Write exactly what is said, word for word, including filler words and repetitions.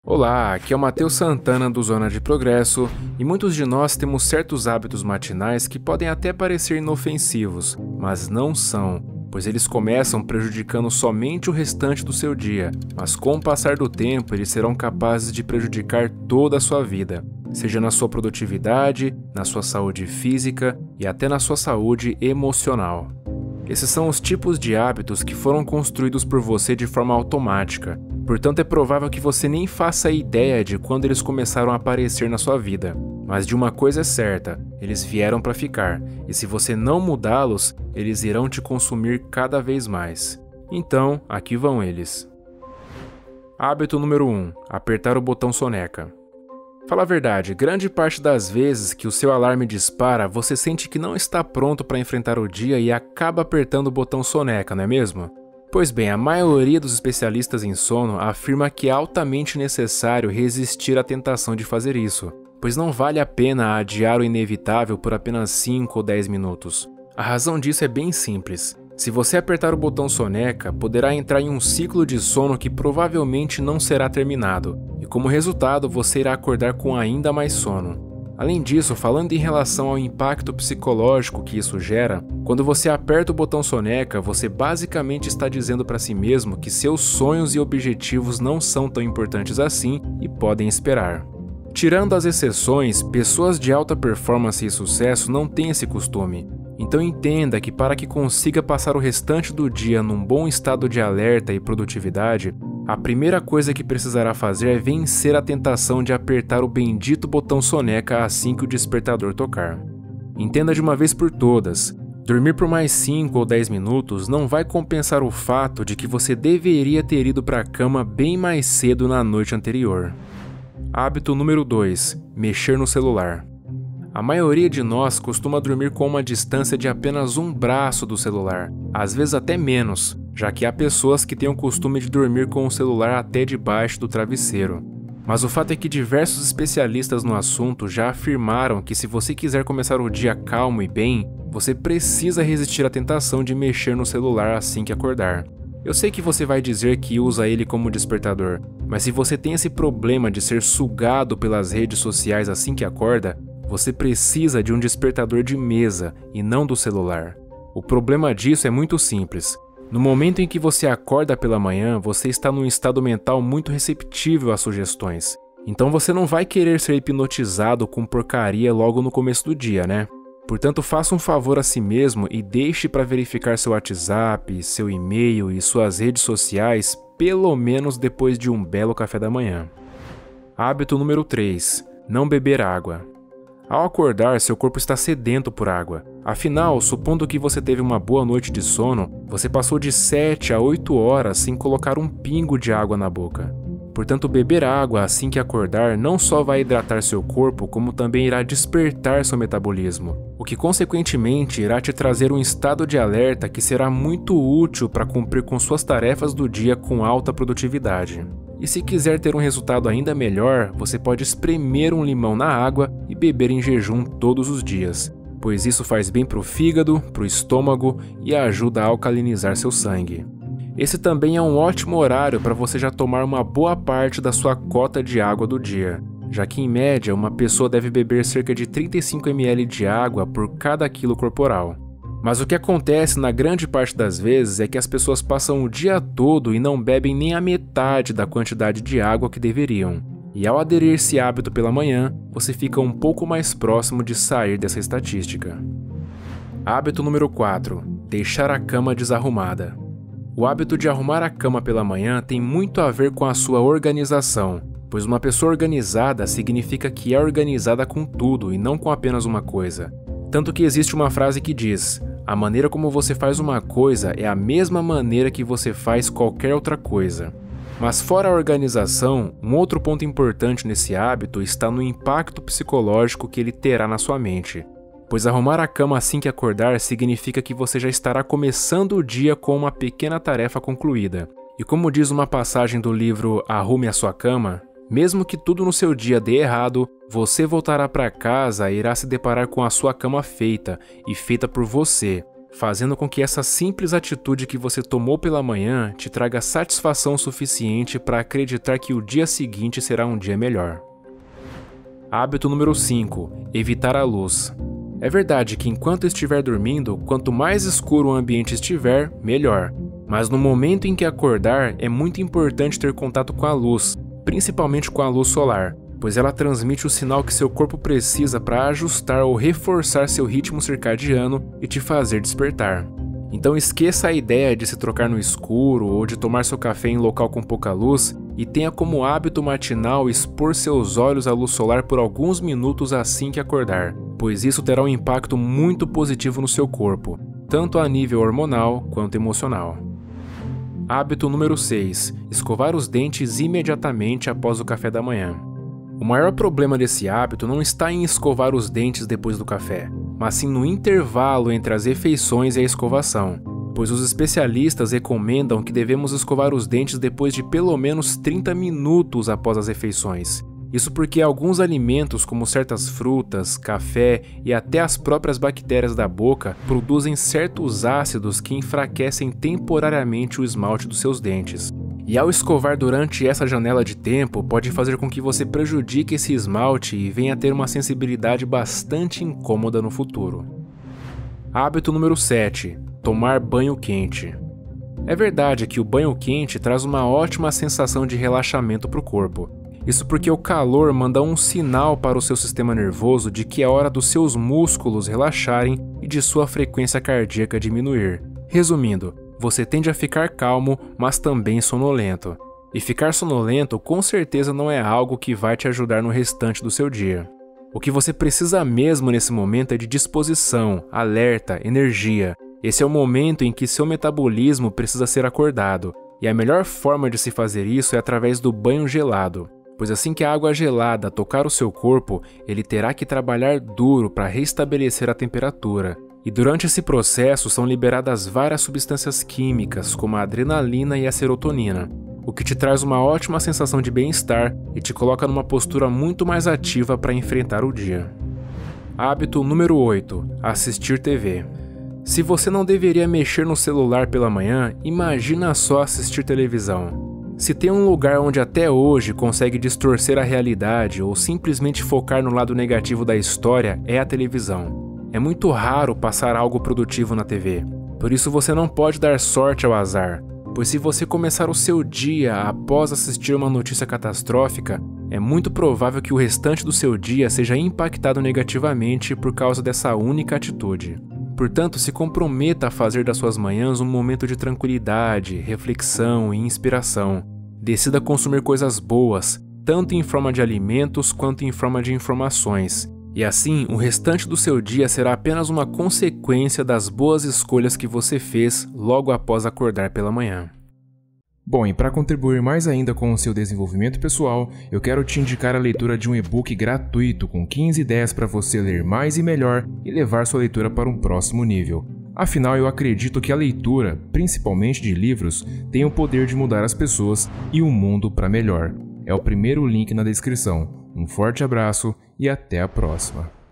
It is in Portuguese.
Olá, aqui é o Matheus Santana do Zona de Progresso e muitos de nós temos certos hábitos matinais que podem até parecer inofensivos, mas não são, pois eles começam prejudicando somente o restante do seu dia, mas com o passar do tempo eles serão capazes de prejudicar toda a sua vida, seja na sua produtividade, na sua saúde física e até na sua saúde emocional. Esses são os tipos de hábitos que foram construídos por você de forma automática. Portanto, é provável que você nem faça ideia de quando eles começaram a aparecer na sua vida. Mas de uma coisa é certa, eles vieram para ficar, e se você não mudá-los, eles irão te consumir cada vez mais. Então, aqui vão eles. Hábito número um. Apertar o botão soneca. Fala a verdade, grande parte das vezes que o seu alarme dispara, você sente que não está pronto para enfrentar o dia e acaba apertando o botão soneca, não é mesmo? Pois bem, a maioria dos especialistas em sono afirma que é altamente necessário resistir à tentação de fazer isso, pois não vale a pena adiar o inevitável por apenas cinco ou dez minutos. A razão disso é bem simples. Se você apertar o botão soneca, poderá entrar em um ciclo de sono que provavelmente não será terminado, e como resultado você irá acordar com ainda mais sono. Além disso, falando em relação ao impacto psicológico que isso gera, quando você aperta o botão soneca, você basicamente está dizendo para si mesmo que seus sonhos e objetivos não são tão importantes assim e podem esperar. Tirando as exceções, pessoas de alta performance e sucesso não têm esse costume. Então entenda que para que consiga passar o restante do dia num bom estado de alerta e produtividade, a primeira coisa que precisará fazer é vencer a tentação de apertar o bendito botão soneca assim que o despertador tocar. Entenda de uma vez por todas, dormir por mais cinco ou dez minutos não vai compensar o fato de que você deveria ter ido para a cama bem mais cedo na noite anterior. Hábito número dois. Mexer no celular. A maioria de nós costuma dormir com uma distância de apenas um braço do celular, às vezes até menos, já que há pessoas que têm o costume de dormir com o celular até debaixo do travesseiro. Mas o fato é que diversos especialistas no assunto já afirmaram que se você quiser começar o dia calmo e bem, você precisa resistir à tentação de mexer no celular assim que acordar. Eu sei que você vai dizer que usa ele como despertador, mas se você tem esse problema de ser sugado pelas redes sociais assim que acorda, você precisa de um despertador de mesa e não do celular. O problema disso é muito simples. No momento em que você acorda pela manhã, você está num estado mental muito receptível às sugestões. Então você não vai querer ser hipnotizado com porcaria logo no começo do dia, né? Portanto, faça um favor a si mesmo e deixe para verificar seu WhatsApp, seu e-mail e suas redes sociais pelo menos depois de um belo café da manhã. Hábito número três. Não beber água. Ao acordar, seu corpo está sedento por água. Afinal, supondo que você teve uma boa noite de sono, você passou de sete a oito horas sem colocar um pingo de água na boca. Portanto, beber água assim que acordar não só vai hidratar seu corpo, como também irá despertar seu metabolismo, o que consequentemente irá te trazer um estado de alerta que será muito útil para cumprir com suas tarefas do dia com alta produtividade. E se quiser ter um resultado ainda melhor, você pode espremer um limão na água e beber em jejum todos os dias, pois isso faz bem para o fígado, para o estômago e ajuda a alcalinizar seu sangue. Esse também é um ótimo horário para você já tomar uma boa parte da sua cota de água do dia, já que em média uma pessoa deve beber cerca de trinta e cinco mililitros de água por cada quilo corporal. Mas o que acontece na grande parte das vezes é que as pessoas passam o dia todo e não bebem nem a metade da quantidade de água que deveriam. E ao aderir esse hábito pela manhã, você fica um pouco mais próximo de sair dessa estatística. Hábito número quatro. Deixar a cama desarrumada. O hábito de arrumar a cama pela manhã tem muito a ver com a sua organização, pois uma pessoa organizada significa que é organizada com tudo e não com apenas uma coisa. Tanto que existe uma frase que diz: a maneira como você faz uma coisa é a mesma maneira que você faz qualquer outra coisa. Mas fora a organização, um outro ponto importante nesse hábito está no impacto psicológico que ele terá na sua mente. Pois arrumar a cama assim que acordar significa que você já estará começando o dia com uma pequena tarefa concluída. E como diz uma passagem do livro Arrume a Sua Cama, mesmo que tudo no seu dia dê errado, você voltará para casa e irá se deparar com a sua cama feita, e feita por você, fazendo com que essa simples atitude que você tomou pela manhã te traga satisfação suficiente para acreditar que o dia seguinte será um dia melhor. Hábito número cinco. Evitar a luz. É verdade que enquanto estiver dormindo, quanto mais escuro o ambiente estiver, melhor. Mas no momento em que acordar, é muito importante ter contato com a luz, principalmente com a luz solar, pois ela transmite o sinal que seu corpo precisa para ajustar ou reforçar seu ritmo circadiano e te fazer despertar. Então esqueça a ideia de se trocar no escuro ou de tomar seu café em local com pouca luz e tenha como hábito matinal expor seus olhos à luz solar por alguns minutos assim que acordar, pois isso terá um impacto muito positivo no seu corpo, tanto a nível hormonal quanto emocional. Hábito número seis. Escovar os dentes imediatamente após o café da manhã. O maior problema desse hábito não está em escovar os dentes depois do café, mas sim no intervalo entre as refeições e a escovação, pois os especialistas recomendam que devemos escovar os dentes depois de pelo menos trinta minutos após as refeições. Isso porque alguns alimentos, como certas frutas, café e até as próprias bactérias da boca, produzem certos ácidos que enfraquecem temporariamente o esmalte dos seus dentes. E ao escovar durante essa janela de tempo, pode fazer com que você prejudique esse esmalte e venha a ter uma sensibilidade bastante incômoda no futuro. Hábito número sete. Tomar banho quente. É verdade que o banho quente traz uma ótima sensação de relaxamento para o corpo. Isso porque o calor manda um sinal para o seu sistema nervoso de que é hora dos seus músculos relaxarem e de sua frequência cardíaca diminuir. Resumindo, você tende a ficar calmo, mas também sonolento. E ficar sonolento com certeza não é algo que vai te ajudar no restante do seu dia. O que você precisa mesmo nesse momento é de disposição, alerta, energia. Esse é o momento em que seu metabolismo precisa ser acordado, e a melhor forma de se fazer isso é através do banho gelado, pois assim que a água gelada tocar o seu corpo, ele terá que trabalhar duro para restabelecer a temperatura. E durante esse processo são liberadas várias substâncias químicas, como a adrenalina e a serotonina, o que te traz uma ótima sensação de bem-estar e te coloca numa postura muito mais ativa para enfrentar o dia. Hábito número oito. Assistir T V. Se você não deveria mexer no celular pela manhã, imagina só assistir televisão. Se tem um lugar onde até hoje consegue distorcer a realidade ou simplesmente focar no lado negativo da história, é a televisão. É muito raro passar algo produtivo na T V, por isso você não pode dar sorte ao azar, pois se você começar o seu dia após assistir uma notícia catastrófica, é muito provável que o restante do seu dia seja impactado negativamente por causa dessa única atitude. Portanto, se comprometa a fazer das suas manhãs um momento de tranquilidade, reflexão e inspiração. Decida consumir coisas boas, tanto em forma de alimentos quanto em forma de informações. E assim, o restante do seu dia será apenas uma consequência das boas escolhas que você fez logo após acordar pela manhã. Bom, e para contribuir mais ainda com o seu desenvolvimento pessoal, eu quero te indicar a leitura de um e-book gratuito com quinze ideias para você ler mais e melhor e levar sua leitura para um próximo nível. Afinal, eu acredito que a leitura, principalmente de livros, tem o poder de mudar as pessoas e o mundo para melhor. É o primeiro link na descrição. Um forte abraço e até a próxima.